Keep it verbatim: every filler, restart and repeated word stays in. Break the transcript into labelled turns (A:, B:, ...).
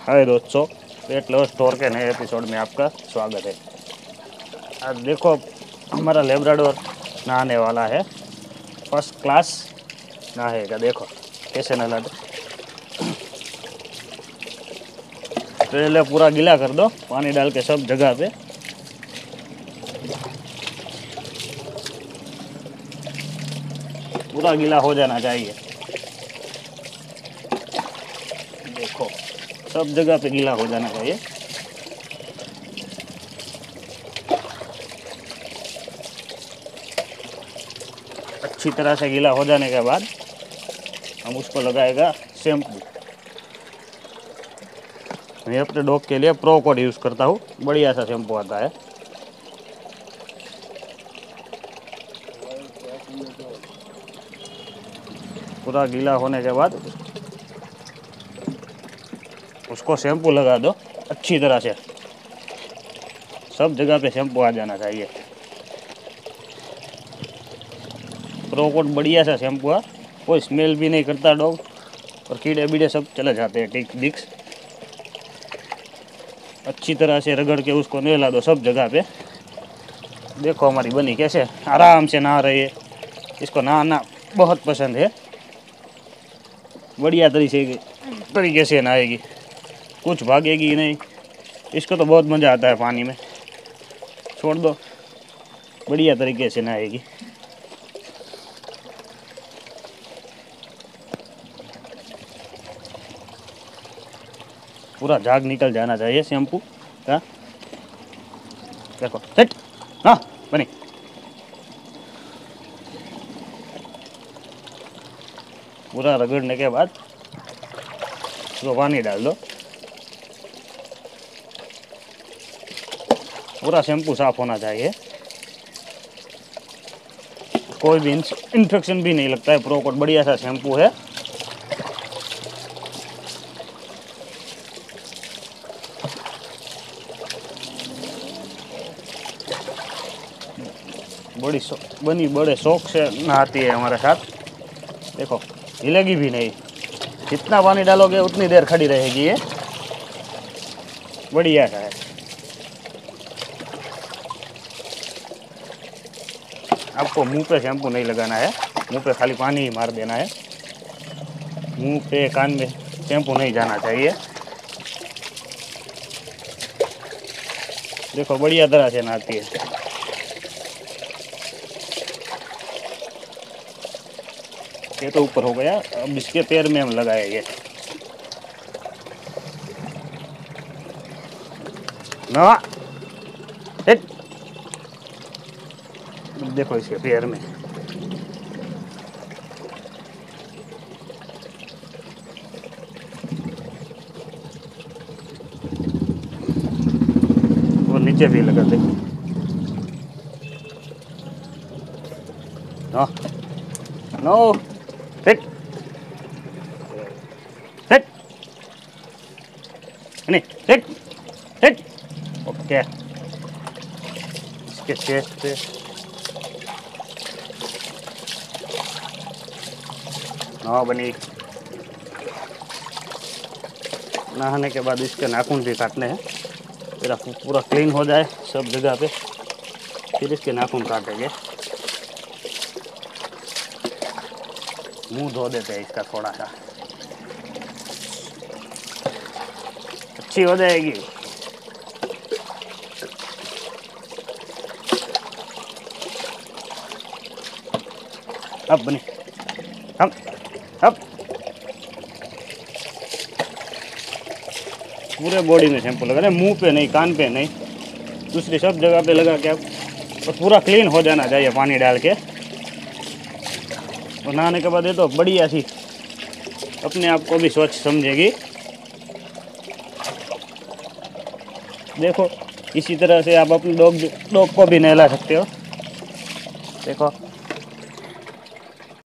A: हाय दोस्तों, पेट lover store के नए एपिसोड में आपका स्वागत है। आज देखो, हमारा लेब्राडोर नहाने वाला है। फर्स्ट क्लास नहाएगा। देखो कैसे नहाते। पहले पूरा गीला कर दो पानी डाल के सब जगह पे। पूरा गीला हो जाना चाहिए। देखो सब जगह पे गीला हो जाना चाहिए। अच्छी तरह से गीला हो जाने के बाद हम उसको लगाएगा शैम्पू। मैं अपने डॉग के लिए प्रो कोड यूज़ करता हूँ। बढ़िया सा शैम्पू आता है। पूरा गीला होने के बाद उसको शैम्पू लगा दो अच्छी तरह से। सब जगह पे शैम्पू आ जाना चाहिए। प्रो कोड बढ़िया सा शैम्पू है। कोई स्मेल भी नहीं करता डॉग, और कीड़े बीड़े सब चले जाते हैं टिक डिक्स। अच्छी तरह से रगड़ के उसको नहला दो सब जगह पे। देखो हमारी बनी कैसे आराम से नहा रही है। इसको नहाना बहुत पसंद है। बढ़िया तरीके तरीके से नहाएगी, कुछ भागेगी नहीं। इसको तो बहुत मज़ा आता है पानी में। छोड़ दो, बढ़िया तरीके से नहाएगी। पूरा झाग निकल जाना चाहिए शैम्पू का। देखो सेट। हाँ बनी। पूरा रगड़ने के बाद उसको पानी डाल दो। पूरा शैम्पू साफ होना चाहिए। कोई भी इन्फेक्शन भी नहीं लगता है। प्रो कोड बढ़िया सा शैम्पू है। बड़ी बनी बड़े शौक से नहाती है हमारे साथ। देखो हिलेगी भी नहीं। जितना पानी डालोगे उतनी देर खड़ी रहेगी ये। बढ़िया सा है। आपको मुंह पे शैम्पू नहीं लगाना है। मुंह पे खाली पानी ही मार देना है। मुंह पे कान में शैम्पू नहीं जाना चाहिए। देखो बढ़िया तरह से नहाती है। ये तो ऊपर हो गया। अब इसके पैर में हम लगाएंगे ना। देखो इसके पैर में वो नीचे भी लगा दे। नो नो सेट सेट नहीं सेट सेट। ओके। इसके चेस्ट पे हाँ बनी। नहाने के बाद इसके नाखून भी काटने हैं। मेरा पूरा क्लीन हो जाए सब जगह पे, फिर इसके नाखून काटेंगे। मुंह धो देते हैं इसका थोड़ा सा, अच्छी हो जाएगी। अब बनी हम अब पूरे बॉडी में शैम्पू लगा रहे। मुंह पे नहीं, कान पे नहीं, दूसरी सब जगह पे लगा के अब और पूरा क्लीन हो जाना चाहिए पानी डाल के। और नहाने के बाद ये तो बढ़िया सी अपने आप को भी स्वच्छ समझेगी। देखो इसी तरह से आप अपने डॉग डॉग को भी नहला सकते हो। देखो